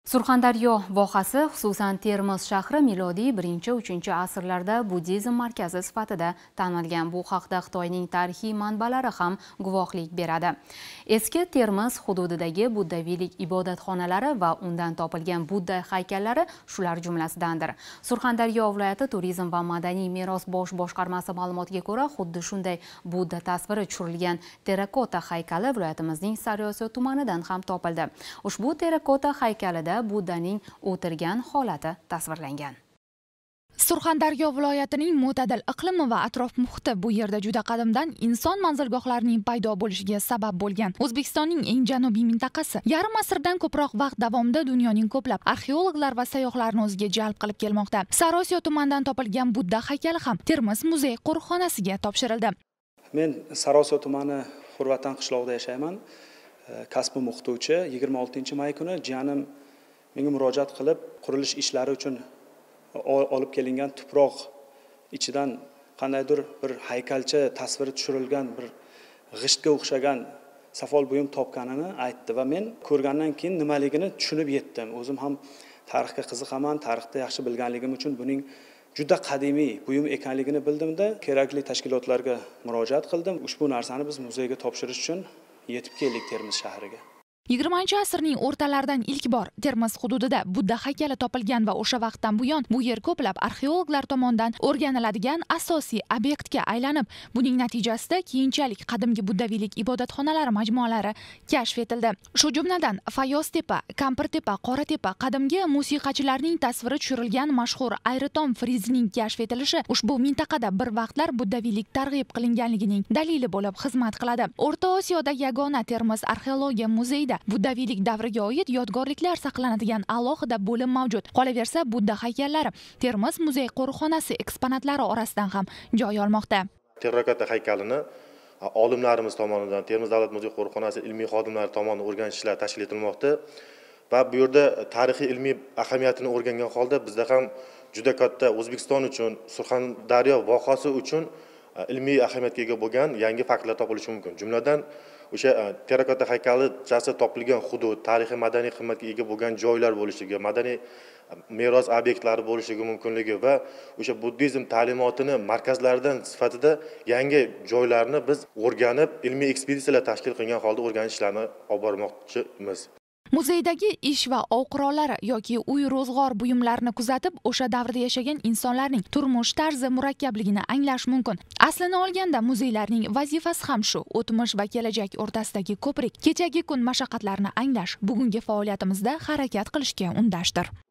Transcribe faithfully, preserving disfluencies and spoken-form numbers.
Surxondaryo vohasi, xususan Termiz shahri milodiy birinchi uchinchi asrlarda buddizm markazi sifatida tanilgan. Bu haqda Xitoyning tarixiy manbalari ham guvohlik beradi. Eski Termiz hududidagi buddaviylik ibodatxonalari va undan topilgan Budda haykallari shular jumlasidandir. Surxondaryo viloyati turizm va madaniy meros bosh boshqarmasi ma'lumotiga ko'ra, xuddi shunday Budda tasviri tushirilgan terrakota haykali viloyatimizning Sariosiyo tumanidan ham topildi. Ushbu terrakota haykalida Buddaning o'tirgan holati tasvirlangan. Surxondaryo viloyatining mo'tadil iqlimi va atrof muhiti bu yerda juda qadimdan inson manzilgohlarining paydo bo'lishiga sabab bo'lgan. O'zbekistonning eng janubiy mintaqasi yarim asrdan ko'proq vaqt davomida dunyoning ko'plab arxeologlar va sayyohlarni o'ziga jalb qilib kelmoqda. Sariosiyo tumanidan topilgan Budda haykali ham Termiz muzey qo'riqxonasiga topshirildi. Men Sariosiyo tumani Xurvatan qishlog'ida yashayman. Kasbim o'qituvchi. yigirma oltinchi may kuni jiyanim menga murojaat qilib, qurilish ishlari uchun olib kelingan tuproq ichidan qandaydir bir haykalcha tasviri tushirilgan bir g'ishtga o'xshagan safol buyum topganini aytdi va men ko'rgandan keyin nimaligini tushunib yetdim. O'zim ham tarixga qiziqaman, tarixda yaxshi bilganligim uchun buning juda qadimiy buyum ekanligini bildimda, kerakli tashkilotlarga murojaat qildim. Ushbu narsani biz muzeyga topshirish uchun yetib keldik Termiz shahriga. yigirmanchi asrning o'rtalaridan ilk bor Termiz hududida Budda haykali topilgan va o'sha vaqtdan buyon bu yer ko'plab arxeologlar tomonidan o'rganiladigan asosiy obyektga aylanib, buning natijasida keyinchalik qadimgi buddaviylik ibodatxonalari majmualari kashf etildi. Shu jumladan Fayoztepa, Kampirtepa, Qoratepa qadimgi musiqachilarning tasviri tushirilgan mashhur Ayritom frizining kashf etilishi ushbu mintaqada bir vaqtlar buddaviylik targ'ib qilinganligining dalili bo'lib xizmat qiladi. O'rta Osiyoda yagona Termiz arxeologiya muzeyida buddaviylik davriga oid yodgorliklar saqlanadigan alohida bo'lim mavjud. Qolaversa, Budda haykallari Termiz muzey qo'riqxonasi eksponatlari orasidan ham joy olmoqda. Terrakota haykalini olimlarimiz tomonidan Termiz davlat muzey qo'riqxonasi ilmiy xodimlari tomonidan o'rganish ishlari tashkil etilmoqda va bu yerda tarixiy ilmiy ahamiyatini o'rgangan holda bizda ham juda katta O'zbekiston uchun, Surxondaryo vohasi uchun ilmiy ahamiyatga ega bo'lgan yangi faktlar topilishi mumkin. Jumladan o'sha terrakota haykalichasi topilgan hudud, tarixiy madaniy qiymatga ega bo'lgan joylar bo'lishligi, madaniy meros obyektlari bo'lishligi mumkinligi va o'sha buddizm ta'limotini markazlaridan sifatida yangi joylarni biz o'rganib, ilmiy ekspeditsiyalar tashkil qilgan holda o'rganish ishlarini olib bormoqchimiz. Muzeydagi ish va ov qurollari yoki uy ro'zg'or buyumlarini kuzatib, o'sha davrda yashagan insonlarning turmush tarzi murakkabligini anglash mumkin. Aslini olganda muzeylarning vazifasi ham shu: o'tmish va kelajak o'rtasidagi ko'prik, kechagi kun mashaqqatlarini anglash, bugungi faoliyatimizda harakat qilishga undashdir.